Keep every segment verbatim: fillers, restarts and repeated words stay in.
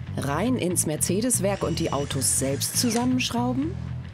Rein ins Mercedes-Werk und die Autos selbst zusammenschrauben?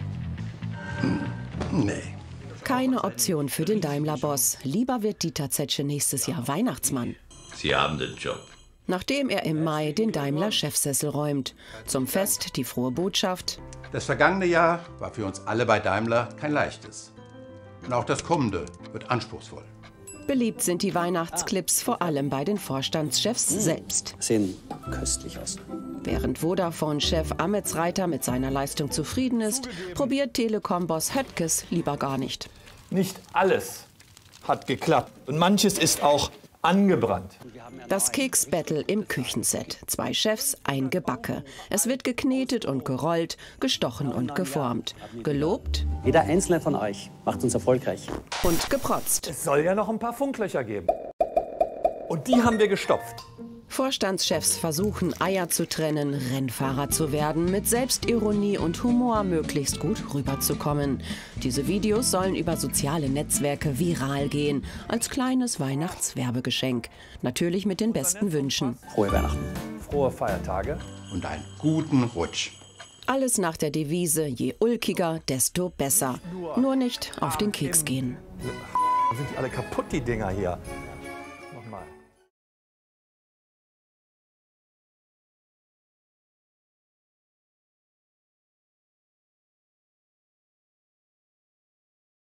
Nee. Keine Option für den Daimler-Boss. Lieber wird Dieter Zetsche nächstes Jahr Weihnachtsmann. Sie haben den Job. Nachdem er im Mai den Daimler-Chefsessel räumt. Zum Fest die frohe Botschaft: Das vergangene Jahr war für uns alle bei Daimler kein leichtes. Und auch das kommende wird anspruchsvoll. Beliebt sind die Weihnachtsclips vor allem bei den Vorstandschefs selbst. Sehen köstlich aus. Während Vodafone-Chef Ametsreiter mit seiner Leistung zufrieden ist, probiert Telekom-Boss Höttges lieber gar nicht. Nicht alles hat geklappt und manches ist auch angebrannt. Das Keks-Battle im Küchenset. Zwei Chefs, ein Gebacke. Es wird geknetet und gerollt, gestochen und geformt. Gelobt Jeder einzelne von euch macht uns erfolgreich. und geprotzt. Es soll ja noch ein paar Funklöcher geben. Und die haben wir gestopft. Vorstandschefs versuchen, Eier zu trennen, Rennfahrer zu werden, mit Selbstironie und Humor möglichst gut rüberzukommen. Diese Videos sollen über soziale Netzwerke viral gehen, als kleines Weihnachtswerbegeschenk. Natürlich mit den besten Wünschen. Frohe Weihnachten. Frohe Feiertage. Und einen guten Rutsch. Alles nach der Devise, je ulkiger, desto besser. Nur nicht auf den Keks gehen. Sind die alle kaputt, die Dinger hier?